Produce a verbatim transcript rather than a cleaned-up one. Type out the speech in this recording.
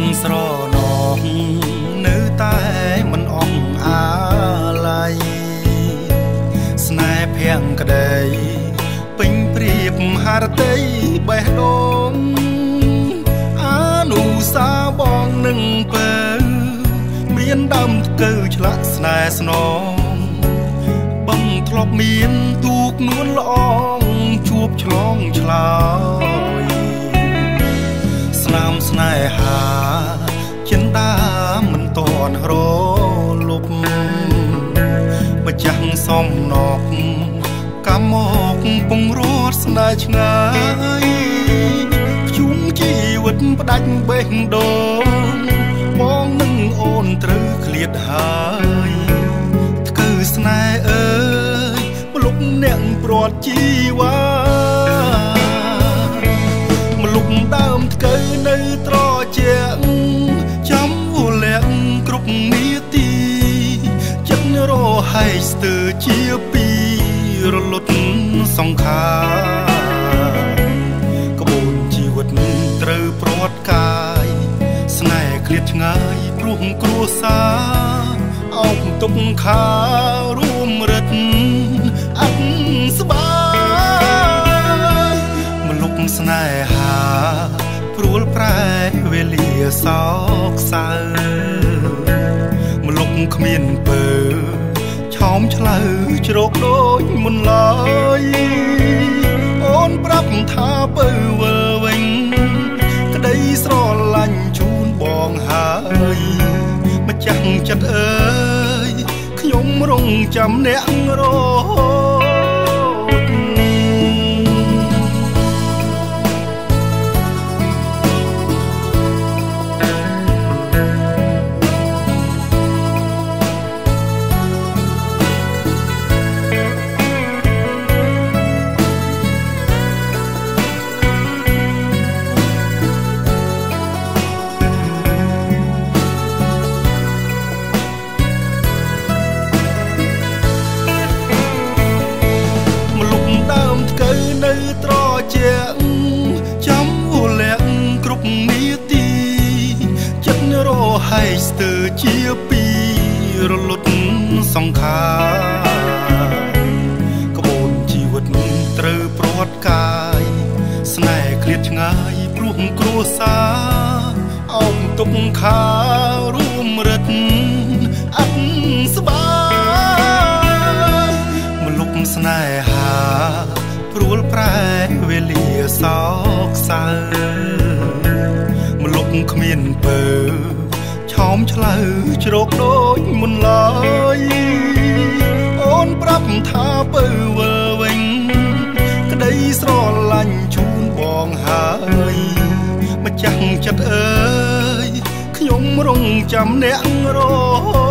ស្រណងនៅតែមិនអស់អាល័យស្នេហ៍ភាំងក្តីពេញព្រៀបហារតីបេះដូងអនុសាបងនឹងពើមានដើមថ្កើឆ្លាក់ស្នេហ៍ស្នងបងធ្លាប់មានទូកនួនល្អងជួបឆ្លងឆ្លើយស្នាមស្នេហាចិនដាមិនតន់រលប់ម្ចាស់សំណកកម្មមកពងរត់ស្នេហ៍ឆ្ងាយជុំជីវិតផ្ដាច់បេះដូងបងនឹងអូនត្រូវឃ្លាតហើយថ្កើស្នេហ៍អើយម្លុកអ្នកព្រាត់ជីវ៉ាម្លុកដើមថ្កើនៅត្រជាក់ចាំវលាក់គ្រប់នាទីចិត្តរហែកស្ទើរជាពីរលត់សង្ខារក្បួនជីវិតត្រូវព្រាត់កាយស្នេហ៍ឃ្លាតឆ្ងាយព្រោះគ្រួសារអោបទុកខារួមរិទ្ធអត់ស្បាយម្លុកស្នេហាព្រួលប្រែវេលាសោកសៅម្លុកគ្មានពើឆោមឆ្លៅជ្រោកដូចមុនឡើយអូនប្រាប់ថាពើវិលវិញក្តីស្រឡាញ់ជូនបងហើយម្ចាស់ចិត្តអើយខ្ញុំរងចាំអ្នករត់ចាំវលាក់គ្រប់នាទីចិត្តរហែកស្ទើរជាពីរលត់សង្ខារក្បួនជីវិតត្រូវព្រាត់កាយស្នេហ៍ឃ្លាតឆ្ងាយព្រោះគ្រួសារអោបទុកខារួមរិទ្ធអត់ស្បាយម្លុកស្នេហាព្រួលប្រែវេលាសោកសៅម្លុកគ្មានពើឆោមឆ្លៅជ្រោកដូចមុនឡើយអូនប្រាប់ថាពើវិលវិញក្តីស្រឡាញ់ជូនបងហើយម្ចាស់ចិត្តអើយខ្ញុំរងចាំអ្នករត់